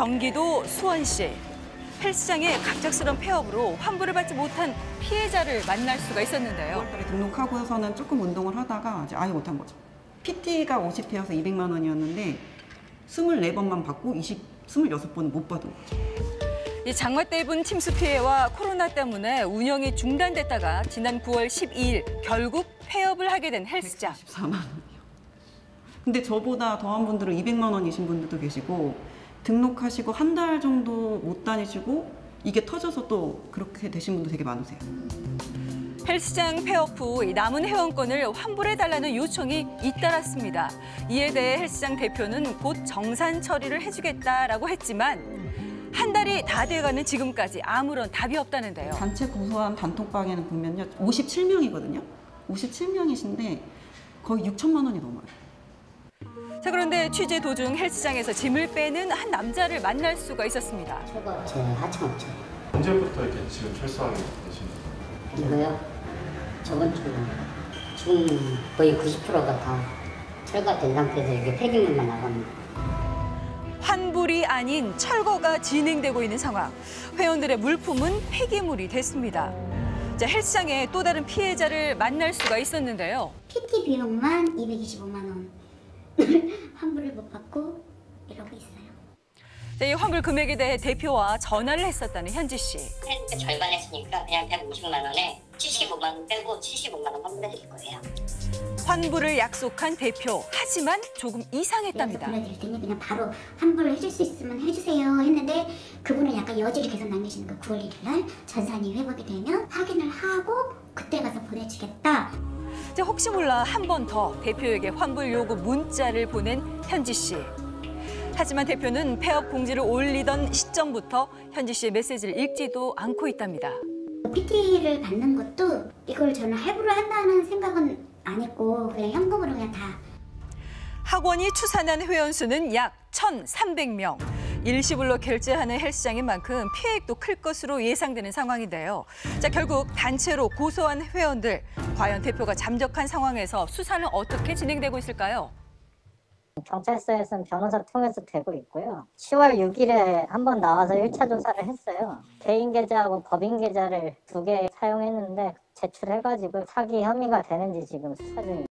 경기도 수원시. 헬스장의 갑작스런 폐업으로 환불을 받지 못한 피해자를 만날 수가 있었는데요. 5월달에 등록하고서는 조금 운동을 하다가 이제 아예 못한 거죠. PT가 50회여서 200만 원이었는데 24번만 받고 26번은 못 받은 거죠. 이 장마 때 입은 침수 피해와 코로나 때문에 운영이 중단됐다가 지난 9월 12일 결국 폐업을 하게 된 헬스장. 144만 원이요. 근데 저보다 더한 분들은 200만 원이신 분들도 계시고 등록하시고 한 달 정도 못 다니시고 이게 터져서 또 그렇게 되신 분도 되게 많으세요. 헬스장 폐업 후 남은 회원권을 환불해달라는 요청이 잇따랐습니다. 이에 대해 헬스장 대표는 곧 정산 처리를 해주겠다라고 했지만 한 달이 다 돼가는 지금까지 아무런 답이 없다는데요. 단체 고소한 단톡방에는 보면요. 57명이거든요. 57명이신데 거의 6천만 원이 넘어요. 자, 그런데 취재 도중 헬스장에서 짐을 빼는 한 남자를 만날 수가 있었습니다. 저거 제 하청업체. 언제부터 이렇게 지금 철수하게 되신 거예요? 이거요? 저번 주 지금 거의 90%가 다 철거된 상태에서 이게 폐기물만 나갑니다. 환불이 아닌 철거가 진행되고 있는 상황. 회원들의 물품은 폐기물이 됐습니다. 자, 헬스장에 또 다른 피해자를 만날 수가 있었는데요. PT 비용만 225만 원 환불을 못 받고 이러고 있어요. 자, 이 환불 금액에 대해 대표와 전화를 했었다는 현지 씨. 했는데 절반 했으니까 그냥 150만 원에 75만 원 빼고 75만 원 환불해 드릴 거예요. 환불을 약속한 대표. 하지만 조금 이상했답니다. 보내드릴 테니 그냥 바로 환불을 해줄 수 있으면 해주세요 했는데 그분은 약간 여지를 계속 남기시는 거. 9월 1일 날 전산이 회복이 되면 확인을 하고 그때 가서 보내주겠다. 자, 혹시 몰라 한 번 더 대표에게 환불 요구 문자를 보낸 현지 씨. 하지만 대표는 폐업 공지를 올리던 시점부터 현지 씨의 메시지를 읽지도 않고 있답니다. PT를 받는 것도 이걸 저는 할부를 한다는 생각은 안 했고 그냥 현금으로 그냥 다. 학원이 추산한 회원 수는 약 1,300명. 일시불로 결제하는 헬스장인 만큼 피해액도 클 것으로 예상되는 상황인데요. 자, 결국 단체로 고소한 회원들. 과연 대표가 잠적한 상황에서 수사는 어떻게 진행되고 있을까요? 경찰서에서는 변호사 통해서 되고 있고요. 10월 6일에 한번 나와서 1차 조사를 했어요. 개인 계좌하고 법인 계좌를 2개 사용했는데 제출해가지고 사기 혐의가 되는지 지금 수사 중입니다.